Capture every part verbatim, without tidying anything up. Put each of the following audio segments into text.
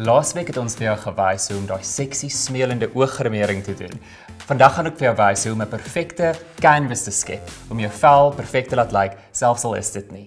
Laasweek het ons vir jou gewys hoe om daai seksie smeelende ooggrimering te doen. Vandag gaan ek vir jou wys hoe om 'n perfekte canvas te skep om jou vel perfek te laat lyk, selfs al is dit nie.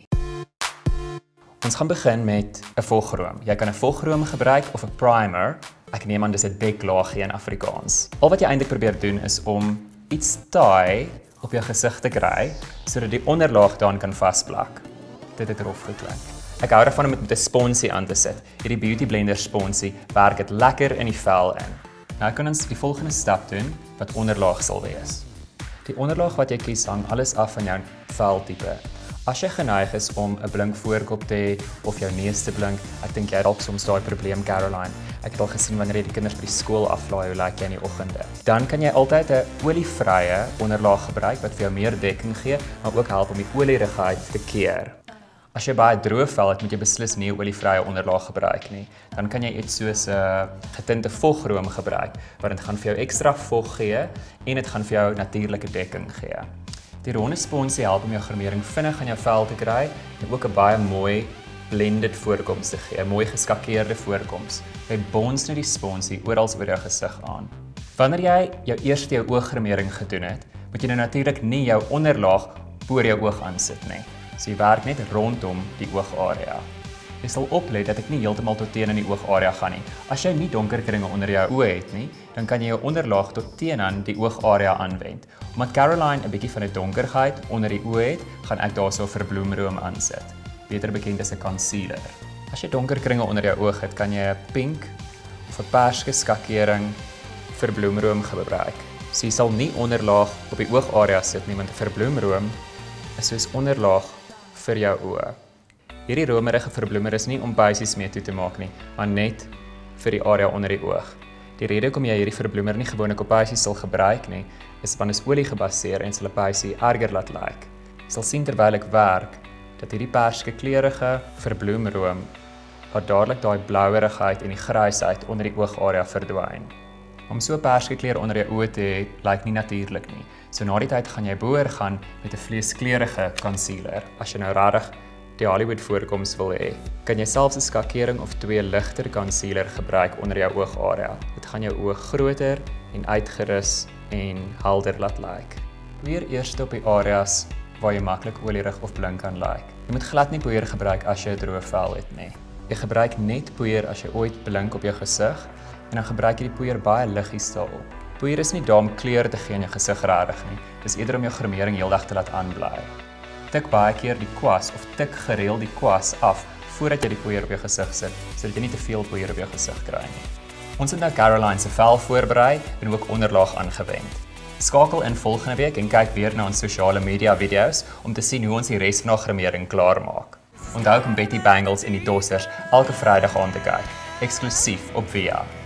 Ons gaan begin met 'n vogroom. Jy kan 'n vogroom gebruik of 'n primer. Ek neem aan dis 'n deklaagie in Afrikaans. Al wat jy eintlik probeer doen is om iets taai op jou gesig te kry sodat die onderlaag daarin kan vasplak. Dit het rof geklink. Ek hou daarvan om dit met 'n sponsie aan te sit. Hierdie Beauty Blender sponsie werk dit lekker in die vel in. Nou kan ons die volgende stap doen wat onderlaag sal wees. Die onderlaag wat jy kies hang alles af van jou veltipe. As jy geneig is om 'n blink voorkop te hê of jou neus te blink, ek dink jy dalk soms daai probleem, Caroline. Ek het al gesien wanneer jy die kinders by die skool aflaai, hoe lyk jy in die oggende. Dan kan jy altyd 'n olievrye onderlaag gebruik wat vir jou meer dekking gee, maar ook help om die olierigheid te keer. As jy baie droë vel het, moet jy beslis nie 'n olievrye onderlaag gebruik nie. Dan kan jy iets soos 'n uh, getinte vogroom gebruik, wat dit gaan vir jou ekstra vog gee en dit gaan vir jou natuurlike dekking gee. Die ronde sponsie help om jou grimering vinnig aan jou vel te kry en ook 'n baie mooi blended voorkoms te gee, 'n mooi geskakeerde voorkoms. Jy bons net die sponsie oral oor jou gesig aan. Wanneer jy jou eerste jou ooggrimering gedoen het, moet jy nou natuurlik nie jou onderlaag bo jou oog aansit nie. So jy werk net rondom die oogarea. Jy sal oplet dat ek nie heeltemal tot teen in die oogarea gaan nie. As jy nie donker kringe onder jou oë het nie, dan kan jy jou onderlaag tot teen aan die oogarea aanwend. Omdat Caroline 'n bietjie van 'n donkerheid onder die oë het, gaan ek daarso 'n verbloemroom aansit, beter bekend as 'n concealer. As jy donker kringe onder jou oog het, kan jy 'n pink of 'n perske skakering verbloemroom gebruik. So jy sal nie onderlaag op die oogarea sit nie, want 'n verbloemroom is soos onderlaag vir jou oë. Hierdie romerige verbloemer is nie om buisies mee toe te maak nie, maar net vir die area onder die oog. Die rede hoekom jy hierdie verbloemer nie gewoonlik op buisies sal gebruik nie, is want dit is olie gebaseer en sal 'n buisie erger laat lyk. Jy sal sien terwyl ek werk dat hierdie perske kleurige verbloemroom wat dadelik daai blouerigheid en die grysheid onder die oogarea verdwyn. Om so 'n perske kleur onder jou oë te hê, lyk nie natuurlik nie. So na die tyd gaan jy boor gaan met 'n vleeskleurige concealer. As jy nou regtig die Hollywood voorkoms wil hê, kan jy selfs 'n skakering of twee ligter concealer gebruik onder jou oogarea. Dit gaan jou oë groter en uitgerus en helder laat lyk. Poeier eers op die areas waar jy maklik olierig of blink kan lyk. Jy moet glad nie poeier gebruik as jy 'n droë vel het nie. Jy gebruik net poeier as jy ooit blink op jou gesig en dan gebruik jy die poeier baie liggies daarop. Poeier is nie daar om kleur te gee in jou gesig regtig nie. Dis eerder om jou grimering heeldag te laat aanbly. Tik baie keer die kwas of tik gereeld die kwas af voordat jy die poeier op jou gesig sit, sodat jy nie te veel poeier op jou gesig kry nie. Ons het nou Caroline se vel voorberei en ook onderlaag aangewend. Skakel in volgende week en kyk weer na ons sosiale media video's om te sien hoe ons die res van haar grimering klaar maak. Onthou om Betty Bangles en die Tossers elke Vrydag aan te kyk, eksklusief op Via.